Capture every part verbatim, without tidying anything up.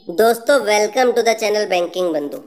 दोस्तों, welcome to the channel banking बंधु।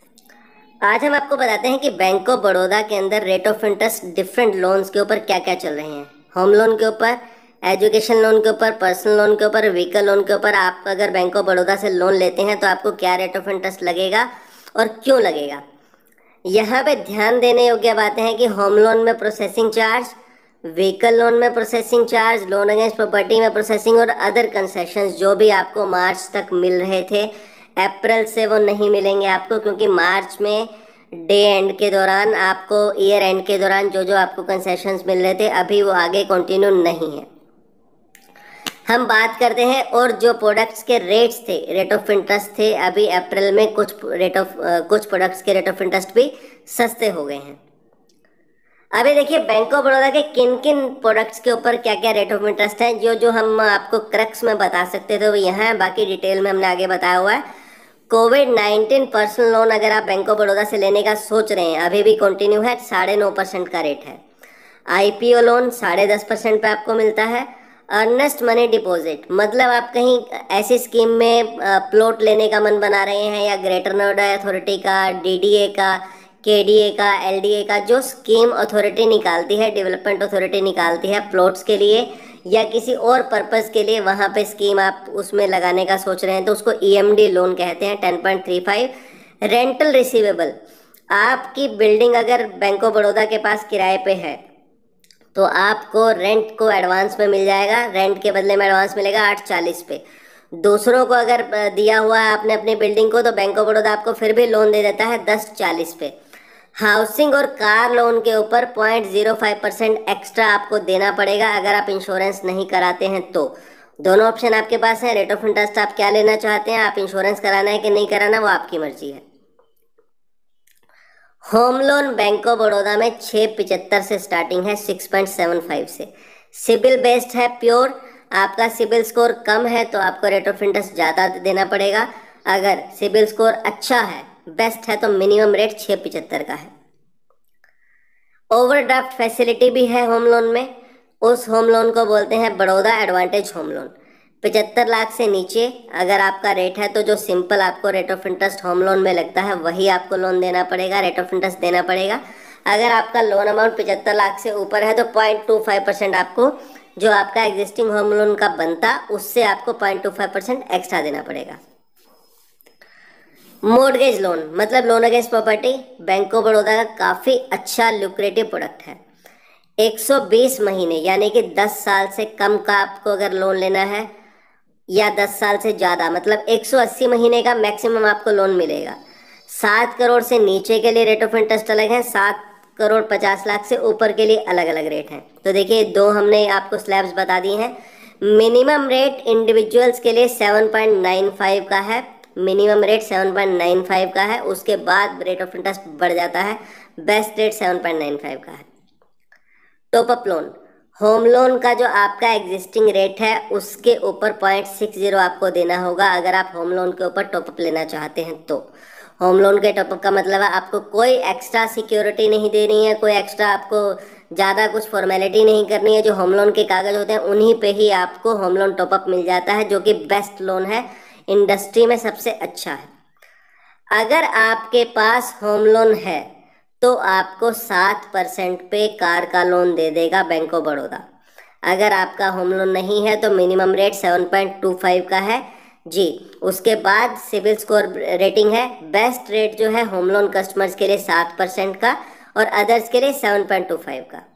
आज हम आपको बताते हैं कि बैंक ऑफ बड़ौदा के अंदर rate of interest different loans के ऊपर क्या क्या चल रहे हैं। होम लोन के ऊपर, एजुकेशन लोन के ऊपर, पर्सनल लोन के ऊपर, व्हीकल लोन के ऊपर आप अगर बैंक ऑफ बड़ौदा से लोन लेते हैं तो आपको क्या रेट ऑफ इंटरेस्ट लगेगा और क्यों लगेगा। यहाँ पे ध्यान देने योग्य बातें हैं कि होम लोन में प्रोसेसिंग चार्ज, व्हीकल लोन में processing charge, loan against property में प्रोसेसिंग और अदर कंसेशंस जो भी आपको मार्च तक मिल रहे थे, अप्रैल से वो नहीं मिलेंगे आपको, क्योंकि मार्च में डे एंड के दौरान आपको, ईयर एंड के दौरान जो जो आपको कंसेशंस मिल रहे थे अभी वो आगे कंटिन्यू नहीं है। हम बात करते हैं और जो प्रोडक्ट्स के रेट्स थे, रेट ऑफ इंटरेस्ट थे, अभी अप्रैल में कुछ रेट ऑफ कुछ प्रोडक्ट्स के रेट ऑफ इंटरेस्ट भी सस्ते हो गए हैं। अभी देखिए बैंक ऑफ बड़ौदा के किन किन प्रोडक्ट्स के ऊपर क्या क्या रेट ऑफ इंटरेस्ट है। जो जो हम आपको क्रक्स में बता सकते थे वो यहाँ है, बाकी डिटेल में हमने आगे बताया हुआ है। कोविड नाइन्टीन पर्सनल लोन अगर आप बैंक ऑफ बड़ौदा से लेने का सोच रहे हैं अभी भी कंटिन्यू है, साढ़े नौ परसेंट का रेट है। आईपीओ लोन साढ़े दस परसेंट पे आपको मिलता है। अर्नेस्ट मनी डिपॉजिट मतलब आप कहीं ऐसी स्कीम में प्लॉट लेने का मन बना रहे हैं, या ग्रेटर नोएडा अथॉरिटी का, डीडीए का, केडीए का, एलडीए का, जो स्कीम अथॉरिटी निकालती है, डेवलपमेंट अथॉरिटी निकालती है प्लॉट्स के लिए या किसी और पर्पस के लिए, वहाँ पे स्कीम आप उसमें लगाने का सोच रहे हैं तो उसको ईएमडी लोन कहते हैं, ten point three five. Rental receivable, आपकी बिल्डिंग अगर बैंक ऑफ बड़ौदा के पास किराए पे है तो आपको रेंट को एडवांस में मिल जाएगा, रेंट के बदले में एडवांस मिलेगा आठ चालीस पे। दूसरों को अगर दिया हुआ है आपने अपनी बिल्डिंग को तो बैंक ऑफ बड़ौदा आपको फिर भी लोन दे देता है दस चालीस पे। हाउसिंग और कार लोन के ऊपर point zero five percent extra आपको देना पड़ेगा अगर आप इंश्योरेंस नहीं कराते हैं तो। दोनों ऑप्शन आपके पास है। रेट ऑफ इंटरेस्ट आप क्या लेना चाहते हैं, आप इंश्योरेंस कराना है कि नहीं कराना, वो आपकी मर्जी है। Home loan bank of Baroda में छः पिचहत्तर से स्टार्टिंग है, सिक्स पॉइंट सेवन फाइव से। सिबिल बेस्ड है प्योर, आपका सिबिल स्कोर कम है तो आपको रेट ऑफ इंटरेस्ट ज़्यादा देना पड़ेगा। अगर सिबिल स्कोर अच्छा है, बेस्ट है, तो मिनिमम रेट छः पिचहत्तर का है। ओवरड्राफ्ट फैसिलिटी भी है होम लोन में, उस होम लोन को बोलते हैं बड़ौदा एडवांटेज होम लोन। पचहत्तर लाख से नीचे अगर आपका रेट है तो जो सिंपल आपको rate of interest home loan में लगता है वही आपको लोन देना पड़ेगा, रेट ऑफ इंटरेस्ट देना पड़ेगा। अगर आपका लोन अमाउंट पचहत्तर लाख से ऊपर है तो पॉइंट टू फाइव परसेंट आपको, जो आपका एग्जिस्टिंग होम लोन का बनता उससे आपको point two five percent extra देना पड़ेगा। मॉर्गेज लोन मतलब loan against property, bank of Baroda का काफ़ी अच्छा ल्यूक्रेटिव प्रोडक्ट है। एक सौ बीस महीने यानी कि दस साल से कम का आपको अगर लोन लेना है, या दस साल से ज़्यादा मतलब एक सौ अस्सी महीने का मैक्सिमम आपको लोन मिलेगा। सात करोड़ से नीचे के लिए रेट ऑफ इंटरेस्ट अलग है, सात करोड़ पचास लाख से ऊपर के लिए अलग अलग रेट हैं। तो देखिए दो हमने आपको स्लैब्स बता दिए हैं। मिनिमम रेट इंडिविजुअल्स के लिए सेवन पॉइंट नाइन फाइव का है, minimum rate seven point nine five का है, उसके बाद रेट ऑफ इंटरेस्ट बढ़ जाता है, best rate seven point nine five का है। Top up loan, home loan का जो आपका एग्जिस्टिंग रेट है उसके ऊपर पॉइंट सिक्स जीरो आपको देना होगा अगर आप होम लोन के ऊपर टॉपअप लेना चाहते हैं तो। होम लोन के टॉपअप का मतलब है आपको कोई एक्स्ट्रा सिक्योरिटी नहीं देनी है, कोई एक्स्ट्रा आपको ज़्यादा कुछ फॉर्मेलिटी नहीं करनी है। जो होम लोन के कागज़ होते हैं उन्हीं पे ही आपको होम लोन टॉपअप मिल जाता है, जो कि बेस्ट लोन है, इंडस्ट्री में सबसे अच्छा है। अगर आपके पास होम लोन है तो आपको सात परसेंट पे कार का लोन दे देगा बैंक ऑफ बड़ौदा। अगर आपका होम लोन नहीं है तो minimum rate seven point two five का है जी। उसके बाद सिबिल स्कोर रेटिंग है, बेस्ट रेट जो है होम लोन कस्टमर्स के लिए सात परसेंट का और अदर्स के लिए सेवन पॉइंट टू फाइव का।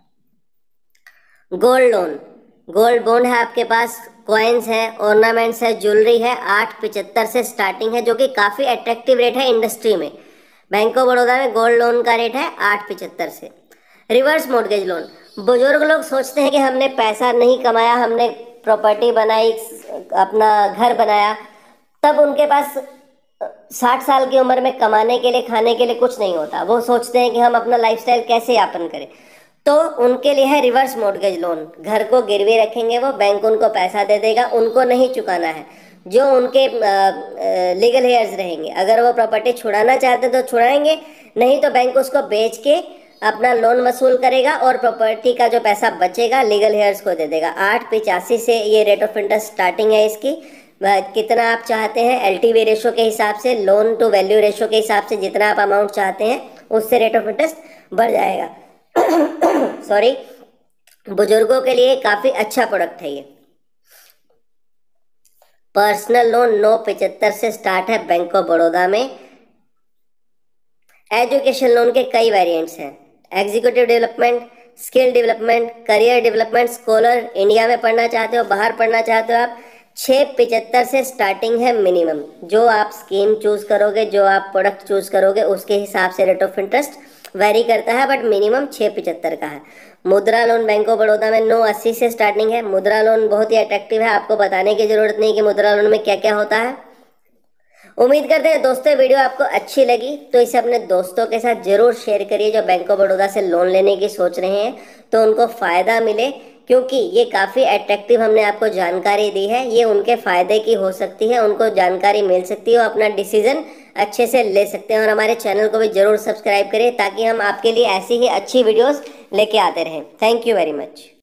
गोल्ड लोन, गोल्ड बॉन्ड है आपके पास, कॉइन्स हैं, ऑर्नामेंट्स है, ज्वेलरी है, आठ पिचहत्तर से स्टार्टिंग है, जो कि काफ़ी अट्रैक्टिव रेट है इंडस्ट्री में। बैंक ऑफ बड़ौदा में गोल्ड लोन का रेट है आठ पिचहत्तर से। रिवर्स मॉर्गेज लोन, बुजुर्ग लोग सोचते हैं कि हमने पैसा नहीं कमाया, हमने प्रॉपर्टी बनाई, अपना घर बनाया, तब उनके पास साठ साल की उम्र में कमाने के लिए, खाने के लिए कुछ नहीं होता। वो सोचते हैं कि हम अपना लाइफस्टाइल कैसे यापन करें, तो उनके लिए है रिवर्स मॉर्गेज लोन। घर को गिरवी रखेंगे वो, बैंक उनको पैसा दे देगा, उनको नहीं चुकाना है, जो उनके लीगल हेयर्स रहेंगे। अगर वो प्रॉपर्टी छुड़ाना चाहते हैं तो छुड़ाएंगे, नहीं तो बैंक उसको बेच के अपना लोन वसूल करेगा और प्रॉपर्टी का जो पैसा बचेगा लीगल हेयर्स को दे देगा। आठ पिचासी से ये रेट ऑफ इंटरेस्ट स्टार्टिंग है इसकी, वह कितना आप चाहते हैं एलटीवी रेशो के हिसाब से, लोन टू वैल्यू रेशो के हिसाब से जितना आप अमाउंट चाहते हैं उससे रेट ऑफ इंटरेस्ट बढ़ जाएगा। सॉरी, बुजुर्गों के लिए काफी अच्छा प्रोडक्ट है ये। पर्सनल लोन नौ पिचहत्तर से स्टार्ट है बैंक ऑफ बड़ौदा में। एजुकेशन लोन के कई वेरिएंट्स हैं, executive development, skill development, career development, scholar, India में पढ़ना चाहते हो, बाहर पढ़ना चाहते हो आप, छः पिचहत्तर से स्टार्टिंग है मिनिमम। जो आप स्कीम चूज करोगे, जो आप प्रोडक्ट चूज करोगे उसके हिसाब से रेट ऑफ इंटरेस्ट वेरी करता है, बट मिनिमम छः पिचहत्तर का है। मुद्रा लोन बैंक ऑफ बड़ौदा में नौ अस्सी से स्टार्टिंग है। मुद्रा लोन बहुत ही अट्रैक्टिव है, आपको बताने की जरूरत नहीं कि मुद्रा लोन में क्या क्या होता है। उम्मीद करते हैं दोस्तों वीडियो आपको अच्छी लगी, तो इसे अपने दोस्तों के साथ जरूर शेयर करिए जो बैंक ऑफ बड़ौदा से लोन लेने की सोच रहे हैं, तो उनको फ़ायदा मिले, क्योंकि ये काफ़ी अट्रैक्टिव हमने आपको जानकारी दी है। ये उनके फ़ायदे की हो सकती है, उनको जानकारी मिल सकती है, वो अपना डिसीजन अच्छे से ले सकते हैं। और हमारे चैनल को भी जरूर सब्सक्राइब करें ताकि हम आपके लिए ऐसी ही अच्छी वीडियोज़ लेके आते रहें। Thank you very much.